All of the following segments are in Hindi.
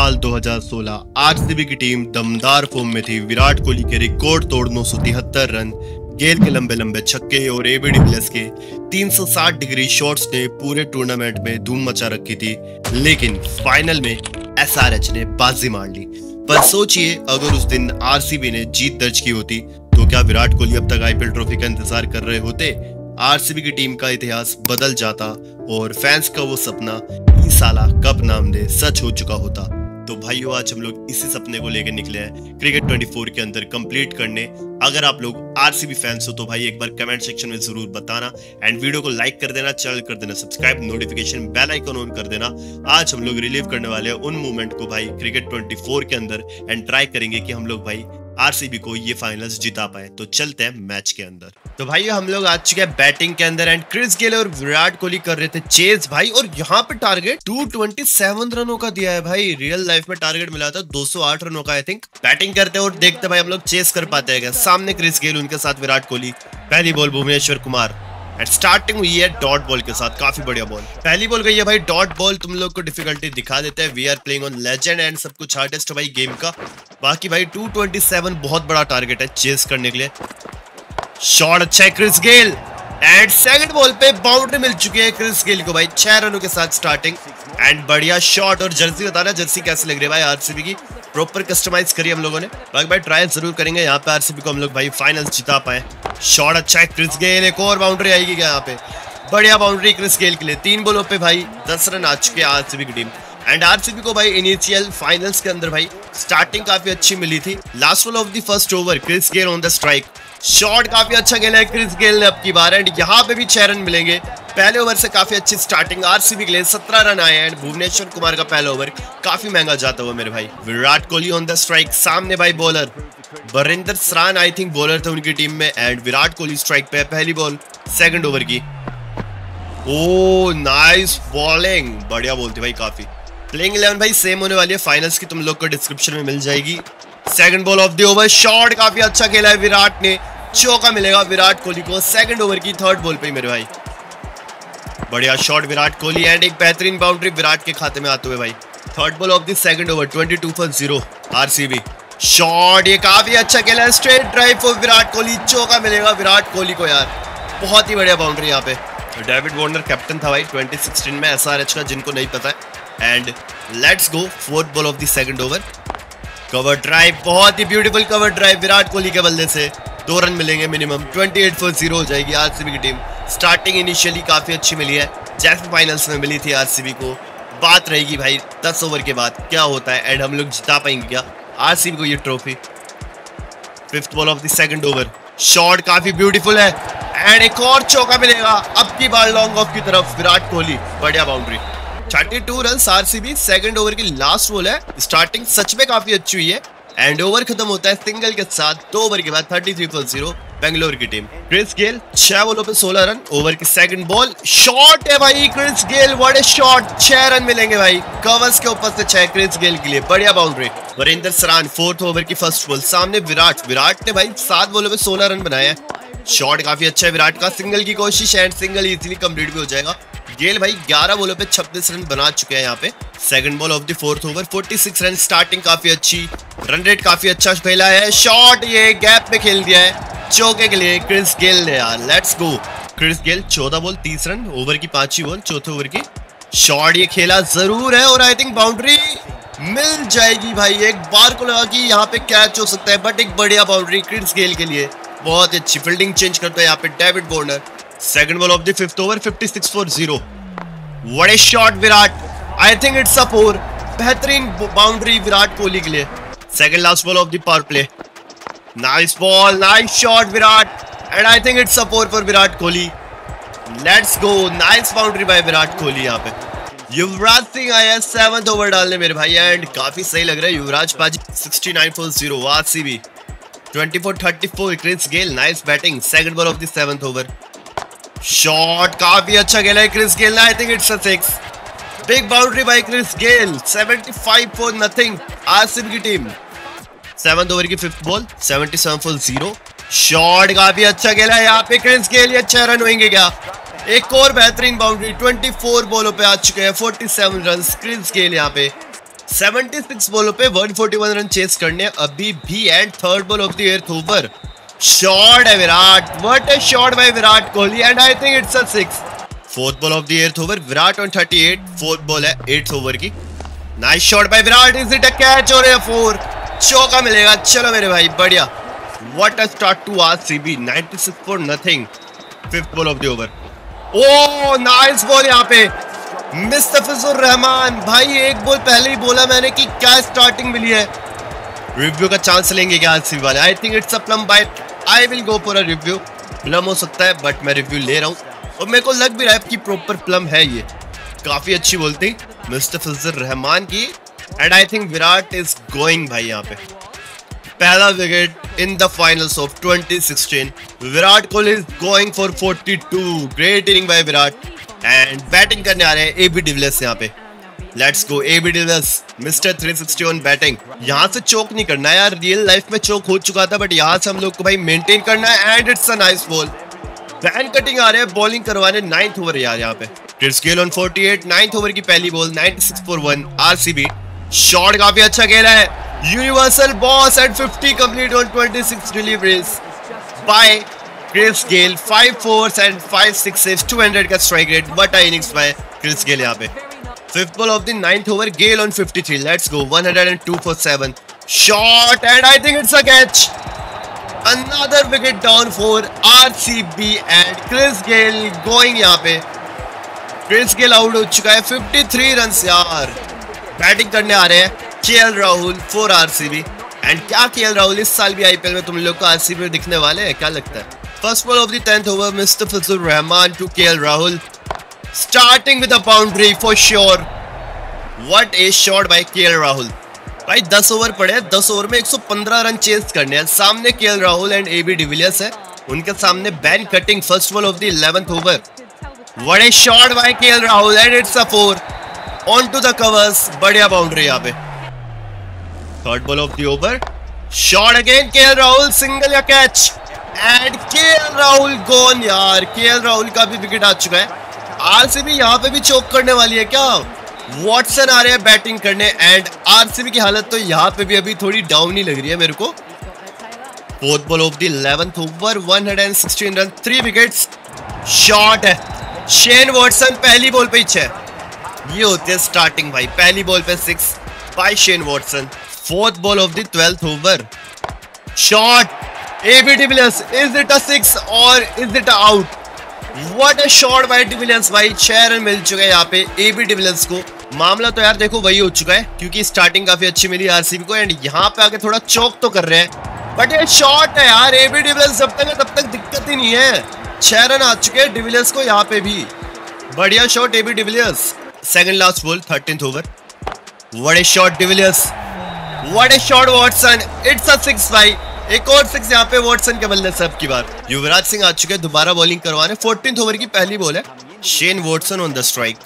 साल 2016 आरसीबी की टीम दमदार फॉर्म में थी। विराट कोहली के रिकॉर्ड तोड़ 973 रन, गेल के लंबे लंबे छक्के और एबी डिविलियर्स के 360 डिग्री शॉट्स ने पूरे टूर्नामेंट में धूम मचा रखी थी। लेकिन फाइनल में एसआरएच ने बाजी मार ली। पर सोचिए, अगर उस दिन आरसीबी ने जीत दर्ज की होती तो क्या विराट कोहली अब तक आईपीएल ट्रॉफी का इंतजार कर रहे होते? आरसीबी की टीम का इतिहास बदल जाता और फैंस का वो सपना इस साला कप नाम दे सच हो चुका होता। तो भाइयों, आज हम लोग इसी सपने को लेकर निकले हैं क्रिकेट 24 के अंदर कंप्लीट करने। अगर आप लोग आरसीबी फैंस हो तो भाई एक बार कमेंट सेक्शन में जरूर बताना एंड वीडियो को लाइक कर देना, चैनल कर देना subscribe, notification bell icon on कर देना। आज हम लोग रिलीव करने वाले हैं उन मूवमेंट को भाई क्रिकेट 24 के अंदर एंड ट्राई करेंगे कि हम लोग भाई आरसीबी को ये फाइनल्स जिता पाए। तो चलते हैं मैच के अंदर। तो भाई हम लोग आ चुके हैं बैटिंग के अंदर एंड क्रिस गेल और विराट कोहली कर रहे थे चेज भाई, और यहाँ पे टारगेट 227 रनों का दिया है भाई। रियल लाइफ में टारगेट मिला था 208 रनों का आई थिंक। बैटिंग करते और देखते भाई हम लोग चेस कर पाते हैं क्या। सामने क्रिस गेल, उनके साथ विराट कोहली। पहली ball Bhuvneshwar Kumar and starting हुई है डॉट बॉल के साथ, काफी बढ़िया बॉल। पहली बॉल गई है भाई डॉट बॉल। तुम लोग को डिफिकल्टी दिखा देते हैं, we are playing on legend and सब कुछ हार्डेस्ट है भाई गेम का। बाकी भाई 227 बहुत बड़ा टारगेट है चेस करने के लिए। शॉट अच्छा है Chris Gayle and second ball पे बाउंड्री मिल चुकी है क्रिस गेल को भाई 6 रनों के साथ स्टार्टिंग एंड बढ़िया शॉट। और जर्सी बताना जर्सी कैसे लग रही है भाई आरसीबी की, प्रॉपर कस्टमाइज करी हम लोगों ने। बाकी भाई ट्राई जरूर करेंगे यहाँ पे आरसीबी को हम लोग भाई फाइनल्स जिता पाए। शॉट अच्छा है क्रिस गेल, एक और बाउंड्री आएगी क्या यहाँ पे? बढ़िया बाउंड्री क्रिस गेल के लिए। 3 बॉलों पे भाई 10 रन आ चुके हैं आरसीबी की टीम एंड आरसीबी को भाई इनिशियल फाइनल्स के अंदर भाई स्टार्टिंग काफी अच्छी मिली थी। Last ball of the first over Chris Gayle on the strike. Shot काफी अच्छा खेला है क्रिस गेल ने अब की बार एंड यहाँ पे भी 6 रन मिलेंगे। पहले ओवर से काफी अच्छी स्टार्टिंग आरसीबी के लिए, 17 रन आए एंड भुवनेश्वर कुमार का पहला ओवर काफी महंगा जाता हुआ मेरे भाई। Virat Kohli on the strike. सामने भाई बॉलर बरिंदर सरान आई थिंक बॉलर थे उनकी टीम में एंड विराट कोहली स्ट्राइक पे। पहली बॉल सेकंड ओवर की। ओ नाइस बॉलिंग, बढ़िया बॉल थी भाई काफी। प्लेइंग 11 भाई सेम होने वाली है फाइनल्स की, तुम लोग को डिस्क्रिप्शन में मिल जाएगी। Second ball of the over. Shot काफी अच्छा खेला है विराट ने, चौका मिलेगा विराट कोहली को सेकंड ओवर की थर्ड बॉल पे मेरे भाई। बढ़िया शॉट विराट कोहली एंड एक बेहतरीन बाउंड्री विराट के खाते में आते हुए भाई। Third ball of the second over 22 for 0 RCB. Shot ये काफी अच्छा खेला है, straight drive four Virat Kohli, चौका मिलेगा विराट कोहली को यार। बहुत ही बढ़िया बाउंड्री यहाँ पे। डेविड वार्नर कैप्टन था भाई 2016 में एसआरएच का, जिनको नहीं पता है। And let's go fourth ball of the second over. Cover drive, बहुत ही beautiful cover drive Virat Kohli के बल्ले से। 2 रन मिलेंगे मिनिमम। 28 for 0 हो जाएगी आरसीबी की टीम। स्टार्टिंग इनिशियली काफी अच्छी मिली है, जैसे फाइनल्स में मिली थी आरसीबी को। बात रहेगी भाई 10 ओवर के बाद क्या होता है एंड हम लोग जिता पाएंगे क्या आरसीबी को ये trophy. Fifth ball of the second over. Shot काफी ब्यूटीफुल है एंड एक और चौका मिलेगा अब की बार लॉन्ग ऑफ की तरफ विराट कोहली। बढ़िया boundary. 32 run RCB. Second over की लास्ट बॉल है। स्टार्टिंग सच में काफी अच्छी हुई है एंड ओवर खत्म होता है सिंगल के साथ। 2 ओवर के बाद 33 for 0 बेंगलोर की टीम। क्रिस गेल 6 बॉलों पे 16 रन। ओवर की सेकंड बॉल। शॉट है भाई Chris Gayle, what a shot. 6 run मिलेंगे भाई कवर्स के ऊपर से 6 क्रिस गेल के लिए। बढ़िया boundary. Varinder Sran fourth over की फर्स्ट बॉल। सामने विराट ने भाई 7 बॉलों पे 16 रन बनाया है। शॉट काफी अच्छा है विराट का, सिंगल की कोशिश एंड सिंगल इजीली कंप्लीट भी हो जाएगा। गेल भाई 11 बॉलों पे 26 रन बना चुके हैं यहाँ पे। Second ball of the fourth over 46 run. Starting काफी अच्छी, रन रेट काफी अच्छा खेला है। शॉट ये गैप में खेल दिया है चौके के लिए क्रिस गेल ने यार। Let's go. Chris Gayle 14 ball 30 run. Over की 5वीं बॉल चौथे ओवर की। शॉट ये खेला जरूर है और आई थिंक बाउंड्री मिल जाएगी भाई। एक बार को लगा कि यहाँ पे कैच हो सकता है बट एक बढ़िया बाउंड्री क्रिस गेल के लिए। बहुत अच्छी फील्डिंग चेंज करता है यहाँ पे David Warner. Second ball of the fifth over 56 for 0। What a shot Virat, I think it's a 4। बेहतरीन बाउंड्री विराट कोहली के लिए। Second last ball of the power play. Nice ball, nice shot Virat and I think it's a 4 for Virat Kohli. Let's go. Nice boundary by Virat Kohli यहाँ पे। युवराज सिंह आया है 7th ओवर डालने मेरे भाई एंड काफी सही लग रहा है युवराज पाजी। 69 for 0 RCB. 24-34 Chris Gayle, nice batting. Second ball of the 7th over. Shot काफी अच्छा खेला है क्रिस गेल ने, I think it's a 6। Big boundary by Chris Gayle. 75 for nothing RCB की टीम। 7th ओवर की 5th बॉल 77 for 0। शॉट काफी अच्छा खेला है यहाँ पे क्रिस गेल। ये 6 रन होंगे क्या? एक और बेहतरीन बाउंड्री। 24 बॉलों पे आ चुके हैं 47 रन क्रिस गेल यहाँ पे। 76 बॉलों पे 141 रन चेस करने अभी भी। And third ball of the eighth over, shot है Virat, what a shot by Virat Kohli and I think it's a 6। Fourth ball of the eighth over, Virat on 38, fourth ball है 8th ओवर की। Nice shot by Virat, is it a catch और a 4? चौका मिलेगा, चलो मेरे भाई बढ़िया। What a start to RCB, 96 for nothing. Fifth ball of the over, oh nice ball यहाँ पे मुस्तफिजुर रहमान भाई, एक बॉल पहले ही बोला मैंने कि क्या स्टार्टिंग मिली है। रिव्यू का चांस लेंगे क्या आरसीबी वाले? I think it's a plumb bite, I will go for a review. Plumb हो सकता है बट मैं रिव्यू ले रहा हूँ और मेरे को लग भी रहा है कि प्रॉपर प्लम है ये। काफी अच्छी बोलती मुस्तफिजुर रहमान की and I think Virat is going भाई यहाँ पे। पहला wicket in the finals of 2016, Virat Kohli is going for 42। Great inning by Virat and batting करने आ रहे हैं एबी डिविलियर्स यहाँ पे। Let's go AB de Villiers, mister 360 on batting. यहाँ से चोक नहीं करना है यार, रियल लाइफ में चोक हो चुका था बट यहाँ से हम लोग को भाई मेंटेन करना है and it's a nice ball. Ben Cutting आ रहे हैं बॉलिंग करवाने 9th ओवर यार यहाँ पे। Chris Gayle on 48, 9th over की पहली बॉल, 96 फॉर 1 आरसीबी। शॉट काफी अच्छा खेला है, universal boss and 50 complete on 26 deliveries by Chris Gayle. 5 4s and 5 6s, 200 का strike rate. What a innings by Chris Gayle यहाँ पे। Fifth ball of the 9th over, Gayle on 53, let's go 102 for 7। Shot and I think it's a catch. Another wicket down for RCB and Chris Gayle going यहाँ पे। Chris Gayle आउट हो चुका है, 53 रन्स यार। बैटिंग करने आ रहे हैं KL Rahul for RCB and क्या केएल राहुल इस साल भी आईपीएल में तुम लोग को आरसीबी में दिखने वाले हैं, क्या लगता है? First ball of the 10th over, Mustafizur Rahman to KL Rahul, starting with a boundary for sure. What a shot by KL Rahul भाई। 10 ओवर पड़े, 10 ओवर में 115 रन चेस करने हैं। सामने KL Rahul and AB de Villiers है, उनके सामने Ben Cutting. First ball of the 11th over, what a shot by KL Rahul and it's a 4 on to the covers. बढ़िया बाउंड्री यहाँ पे। Third ball of the over, shot again KL Rahul, single या catch and KL Rahul gone यार। केएल राहुल का भी विकेट आ चुका है। आरसीबी यहाँ पे भी चोक करने वाली है क्या? वॉटसन आ रहे हैं बैटिंग करने एंड आरसीबी की हालत तो यहाँ पे भी अभी थोड़ी डाउन ही लग रही है मेरे को। Fourth ball of the 11th over, 116 run, 3 wickets. Shot है, शेन वॉटसन पहली बॉल पे ही 6। ये होती है स्टार्टिंग भाई, पहली बॉल पे 6 by Shane Watson. Fourth ball of the 12th over, shot AB de Villiers, is it a 6 और is it a out? What a shot by de Villiers भाई। 6 रन मिल चुके हैं यहाँ पे एबी डिविलियर्स को। मामला तो यार देखो वही हो चुका है क्योंकि स्टार्टिंग काफी अच्छी मिली आरसीबी को एंड यहाँ पे आके थोड़ा चौक तो कर रहे हैं बट ये शॉट है यार। एबी डिविलियर्स जब तक है तब तक दिक्कत ही नहीं है। 6 रन आ चुके हैं डिविलियर्स को यहाँ पे भी। बढ़िया shot AB de Villiers. Second last ball 13th over, what a shot de Villiers, what a shot Watson, it's a 6 भाई। एक और 6 यहाँ पे वॉटसन के बल्ले से अब की बार। युवराज सिंह आ चुके हैं दोबारा बॉलिंग करवाने। 14th ओवर की पहली बॉल है, Shane Watson on the strike.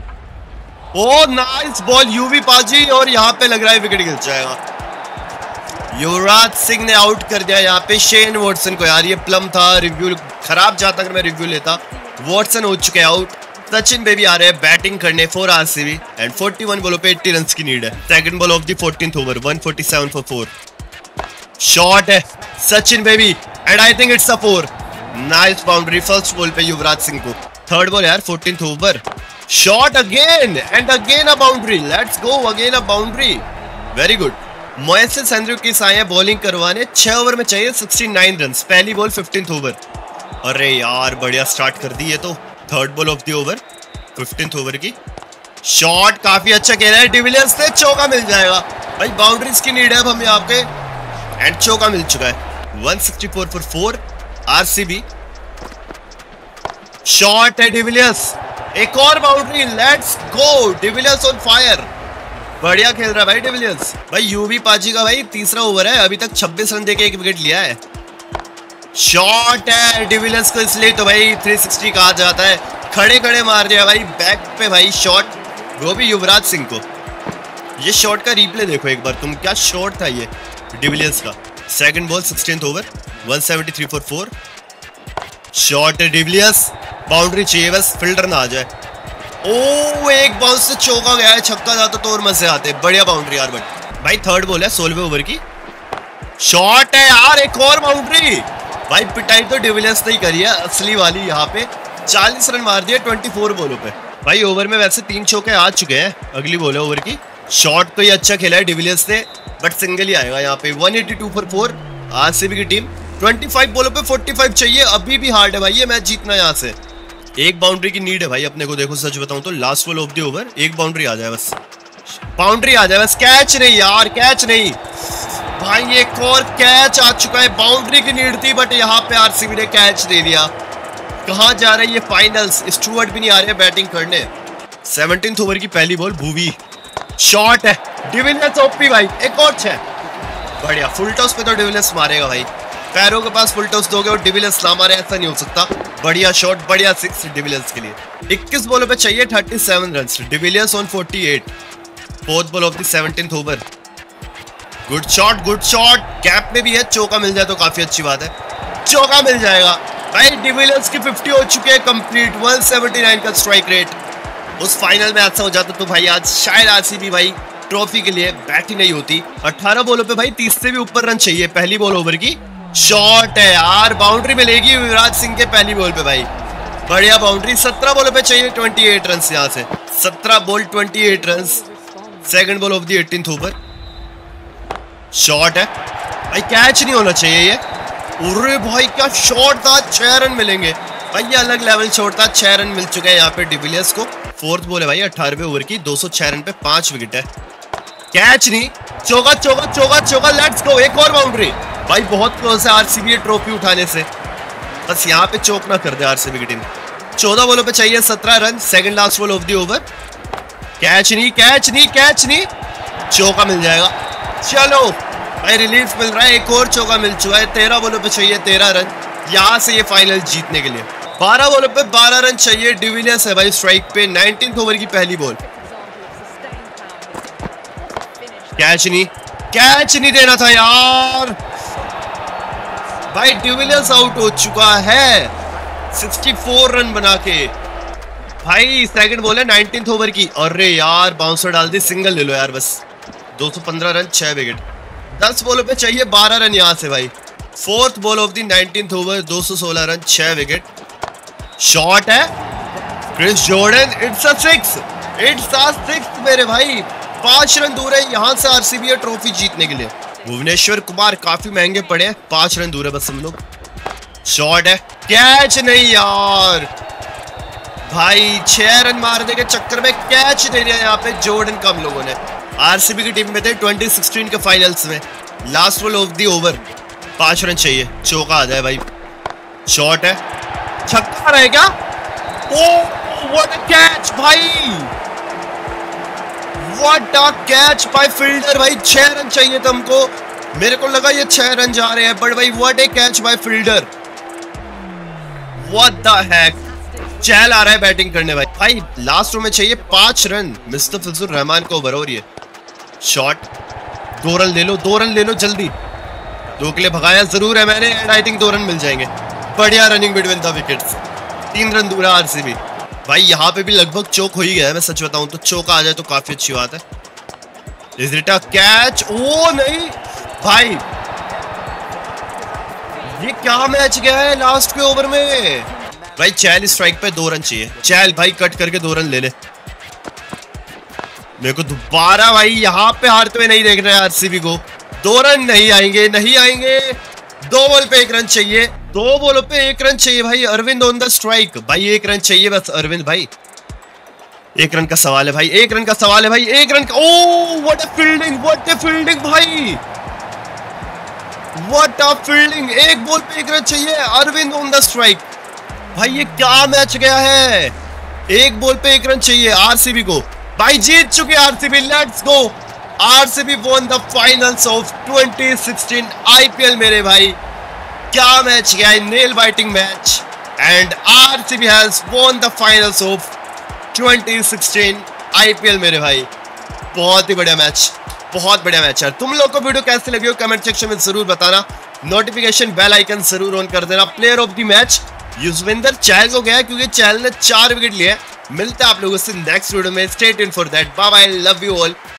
Oh nice ball UV पाजी और यहाँ पे लग रहा है विकेट गिर जाएगा। युवराज सिंह ने आउट कर दिया यहाँ पे शेन वॉटसन को। यार ये प्लम था, रिव्यू खराब जाता अगर मैं रिव्यू लेता। वॉटसन हो चुके हैं आउट। सचिन बेबी आ रहे हैं बैटिंग करने फॉर आरसीबी एंड 41 बॉलों पे 80 रन की नीड है। Second ball of the 14th over, 147 for 4। Shot है Sachin baby and I think it's a 4। Nice boundary first ball पे युवराज सिंह को। थर्ड बॉल यार 14th over, shot again and again a boundary. Let's go again a boundary, very good. Moises Henriques आए हैं बॉलिंग करवाने। 6 ओवर में चाहिए 69 रन। पहली बॉल 15th ओवर। अरे यार बढ़िया स्टार्ट कर दी है तो। Third ball of the over 15th over की। शॉट काफी अच्छा खेला है डिविलियर्स ने, चौका मिल जाएगा भाई। बाउंड्रीज की नीड है अब हमें यहाँ पे एंड चौका मिल चुका है। 164 फॉर 4 आरसीबी। शॉट है डिविलियर्स, एक और boundary. Let's go de Villiers on fire. बढ़िया खेल रहा है भाई डिविलियर्स। भाई यूवी पाजी का भाई तीसरा ओवर है, अभी तक 26 रन देके 1 विकेट लिया है। शॉट है डिविलियर्स को, इसलिए तो भाई 360 कहा जाता है। खड़े खड़े मार दिया भाई बैक पे भाई शॉट, वो भी युवराज सिंह को। ये शॉट का रिप्ले देखो एक बार तुम, क्या शॉट था ये डिविलियर्स का। Second ball 16th over, 173 for 4। Shot है डिविलियर्स, बाउंड्री चाहिए बस, फील्डर ना आ जाए। ओ एक बाउंस से चौका गया है, छक्का जाता तो और मजे आते। बढ़िया बाउंड्री यार। बट भाई थर्ड बॉल है 16वें ओवर की, शॉट है यार, एक और बाउंड्री। भाई पिटाई तो डिविलियर्स ने ही करी है असली वाली। यहाँ पे 40 रन मार दिए 24 बॉलों पे। भाई ओवर में वैसे 3 चौके आ चुके हैं। अगली बॉल है ओवर की। शॉट तो ये अच्छा खेला है डिविलियर्स ने, बट सिंगल ही आएगा यहाँ पे। 182 फॉर 4 आरसीबी की टीम। 25 बॉलों पे 45 चाहिए। अभी भी हार्ड है भाई ये मैच जीतना। यहाँ से एक बाउंड्री की नीड है भाई अपने को। देखो सच बताऊं तो last ball of the over एक बाउंड्री आ जाए बस, बाउंड्री आ जाए बस। कैच नहीं यार, कैच नहीं भाई। एक और कैच आ चुका है। बाउंड्री की नीड थी बट यहाँ पे आरसीबी ने कैच दे दिया। कहाँ जा रहा है ये फाइनल्स। स्टुअर्ट भी नहीं आ रहे बैटिंग करने। 17th ओवर की पहली बॉल, भूवी शॉट है। डिविलियर्स ओपी भाई, एक और 6। बढ़िया, फुल टॉस पे तो डिविलियर्स मारेगा भाई। पैरों के पास फुल टॉस दोगे और डिविलियर्स ना मारे, ऐसा नहीं हो सकता। बढ़िया शॉट, बढ़िया 6 डिविलियर्स के लिए। 21 बॉलों पे चाहिए 37 run. De Villiers on 48। Fourth ball of the 17th over. Good shot, good shot. Gap में भी है, चौका मिल जाए तो काफी अच्छी बात है। चौका मिल जाएगा भाई। डिविलियर्स की 50 हो चुके हैं कंप्लीट। 179 का स्ट्राइक रेट। उस फाइनल में ऐसा हो जाता तो भाई आज शायद आरसीबी भाई ट्रॉफी के लिए बैट ही नहीं होती। 18 बॉलों पे भाई 30 से भी ऊपर रन चाहिए। पहली बॉल ओवर की, शॉट है यार, बाउंड्री मिलेगी युवराज सिंह के पहली बॉल पे भाई। बढ़िया बाउंड्री। 17 बॉलों पे चाहिए 28 रन। यहाँ से 17 ball 28 run. Second ball of the 18th over. Shot है भाई, कैच नहीं होना चाहिए ये। अरे भाई क्या शॉट था। 6 रन मिलेंगे भाई, ये अलग लेवल शॉट था। 6 रन मिल चुके हैं यहाँ पे डिविलियर्स को। फोर्थ बॉल है भाई 18वें ओवर की। 206 रन पे 5 विकेट है। कैच नहीं, चौका चौका चौका चौका। लेट्स गो, एक और बाउंड्री भाई। बहुत क्लोज है आरसीबी ट्रॉफी उठाने से। बस यहाँ पे चौक ना कर दे आरसीबी की टीम। 14 बॉलों पे चाहिए 17 run. Second last ball of the over. Catch नहीं, कैच नहीं, कैच नहीं। चौका मिल जाएगा। चलो भाई रिलीफ मिल रहा है। एक और चौका मिल चुका है। 13 बॉलों पे चाहिए 13 रन यहाँ से ये फाइनल जीतने के लिए। 12 बॉलों पे 12 रन चाहिए। डिविलियर्स है भाई स्ट्राइक पे। 19th ओवर की पहली बॉल। कैच नहीं, कैच नहीं देना था यार भाई। डिविलियर्स आउट हो चुका है 64 रन बना के भाई। सेकंड बॉल है 19th ओवर की। अरे यार बाउंसर डाल दी, सिंगल ले लो यार बस। 215 रन 6 विकेट। 10 बॉलों पे चाहिए 12 रन यहाँ से भाई। Fourth ball of the 19th over. 216 run 6 wickets. Shot है Chris Jordan. It's a 6, it's a 6 मेरे भाई। 5 रन दूर है यहाँ से आरसीबी ट्रॉफी जीतने के लिए। भुवनेश्वर कुमार काफी महंगे पड़े हैं। 5 रन दूर है बस हम लोग। शॉट है, कैच नहीं यार भाई। 6 रन मारने के चक्कर में कैच दे दिया यहाँ पे जॉर्डन का हम लोगों ने। आरसीबी की टीम में थे 2016 के फाइनल्स में। Last ball of the over. 5 run चाहिए, चौका आ जाए भाई। शॉट है, छक्का रहेगा। ओ व्हाट अ कैच भाई, what a catch by fielder भाई। 6 रन चाहिए था हमको। मेरे को लगा ये 6 रन जा रहे हैं बट भाई what a catch by fielder. What the heck. Chahal आ रहा है बैटिंग करने भाई। लास्ट ओवर में चाहिए 5 रन। मिस्टर फिजुर रहमान को ओवर। और ये शॉट, 2 रन ले लो, 2 रन ले लो जल्दी। 2 के लिए भगाया जरूर है मैंने एंड आई थिंक 2 रन मिल जाएंगे। बढ़िया running between the wickets. 3 run दूर है आरसीबी भाई। यहाँ पे भी लगभग चौक हो ही गया है। मैं सच बताऊं तो चौका आ जाए तो काफी अच्छी बात है। Is it a catch? Oh नहीं भाई, ये क्या मैच गया है लास्ट के ओवर में भाई। चहल स्ट्राइक पे 2 रन चाहिए। चहल भाई कट करके 2 रन ले ले। मेरे को दोबारा भाई यहाँ पे हारते हुए नहीं देखना है आरसीबी को। 2 रन नहीं आएंगे, नहीं आएंगे। 2 बॉल पे 1 रन चाहिए। 2 बॉलों पे 1 रन चाहिए भाई। अरविंद ऑन द स्ट्राइक भाई। 1 रन चाहिए बस अरविंद भाई। 1 रन का सवाल है भाई। 1 रन का सवाल है भाई। 1 रन का। Oh what a fielding, what a fielding भाई, व्हाट अ फील्डिंग। 1 बॉल पे 1 रन चाहिए। अरविंद ऑन द स्ट्राइक भाई। ये क्या मैच गया है। 1 बॉल पे 1 रन चाहिए आरसीबी को भाई। जीत चुके RCB. Let's go. RCB won the finals of 2016 IPL मेरे भाई। क्या मैच गया है, nail biting match. And RCB has won the finals of 2016 IPL मेरे भाई। बहुत ही बढ़िया मैच, बहुत बढ़िया मैच है। तुम लोग को वीडियो कैसे लगी हो कमेंट सेक्शन में जरूर बताना। नोटिफिकेशन बेल आइकन जरूर ऑन कर देना। Player of the match Yuzvendra Chahal को गया क्योंकि चहल ने 4 विकेट लिए। मिलते हैं आप लोगों से नेक्स्ट वीडियो में। Stay tuned for that. Bye bye, love you all.